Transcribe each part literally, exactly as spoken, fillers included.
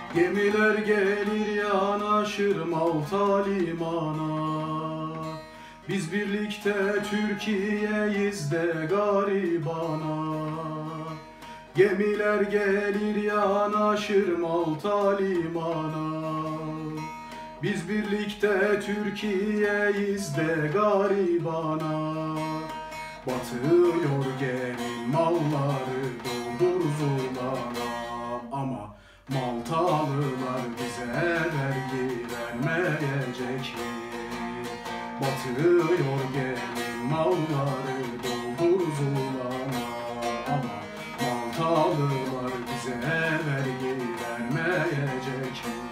Gemiler gelir yanaşır Malta limana. Biz birlikte Türkiye'yiz de garibana. Gemiler gelir yanaşır Malta limana. Biz birlikte Türkiye'yiz de garibana. Batıyor gelin malları doldur zulana. Ama Maltalılar bize vergi vermeyecek mi? Batıyor gelin malları doldur zulana. Ama Maltalılar bize vergi vermeyecek mi?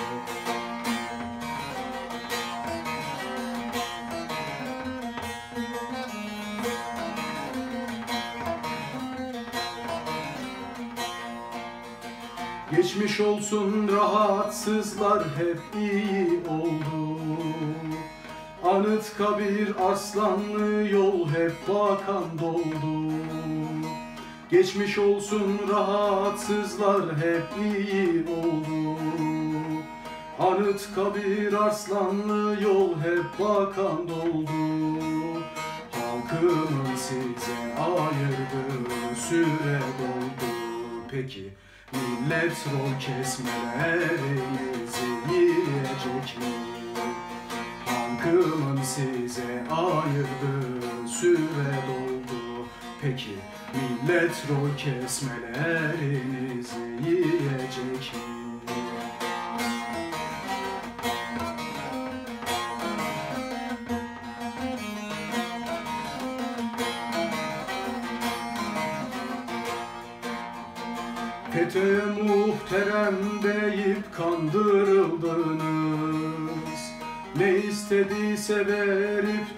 Geçmiş olsun rahatsızlar hep iyi oldu. Anıtkabir Arslanlı yol hep bakan doldu. Geçmiş olsun rahatsızlar hep iyi oldu. Anıtkabir Arslanlı yol hep bakan doldu. Halkımın size ayırdığı süre doldu. Peki millet rol kesmelerinizi yiyecek mi? Halkımın size ayırdığı süre doldu. Peki millet rol kesmelerinizi yiyecek mi? FETÖ'ye muhterem deyip kandırıldınız. Ne istediyse verip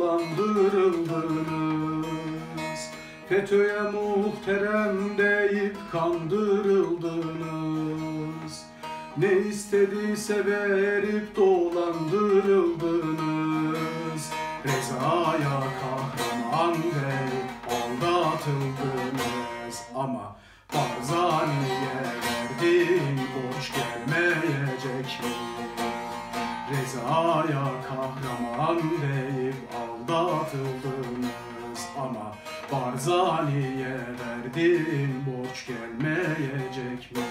dolandırıldınız. FETÖ'ye muhterem deyip kandırıldınız. Ne istediyse verip dolandırıldınız. Reza'ya kahraman deyip aldatıldınız. Ama Barzani'ye verdiğin borç gelmeyecek mi? Reza'ya kahraman deyip aldatıldınız. Ama Barzani'ye verdiğin borç gelmeyecek mi?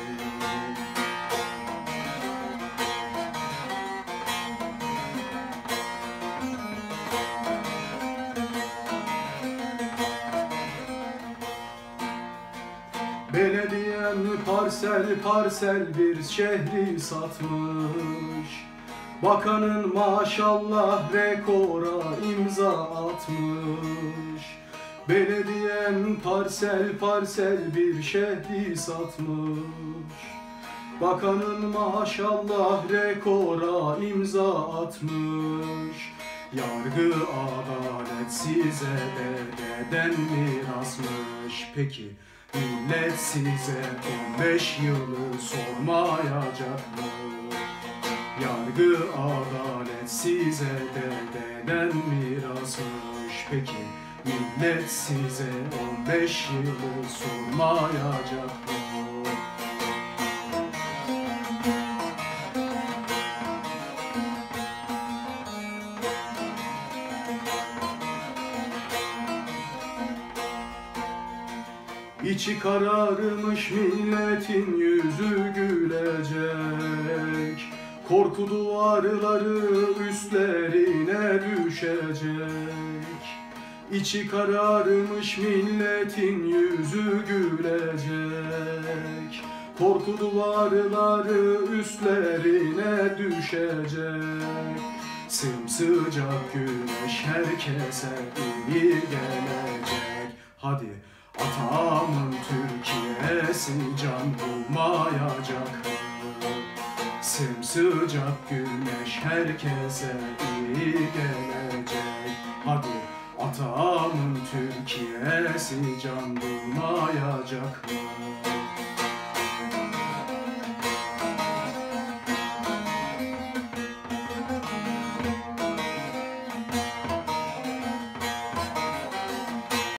Belediyen parsel parsel bir şehri satmış. Bakanın maşallah rekora imza atmış. Belediyen parsel parsel bir şehri satmış. Bakanın maşallah rekora imza atmış. Yargı adalet size dededen mirasmış. Peki millet size on beş yılı sormayacak mı? Yargı adalet size dededen mirasmış. Peki millet size on beş yılı sormayacak mı? İçi kararmış milletin yüzü gülecek. Korku duvarları üstlerine düşecek. İçi kararmış milletin yüzü gülecek. Korku duvarları üstlerine düşecek. Sımsıcak güneş herkese iyi gelecek. Hadi atamın Türkiye'si can bulmayacak mı? Sımsıcak güneş herkese iyi gelecek. Hadi atamın Türkiye'si can bulmayacak mı?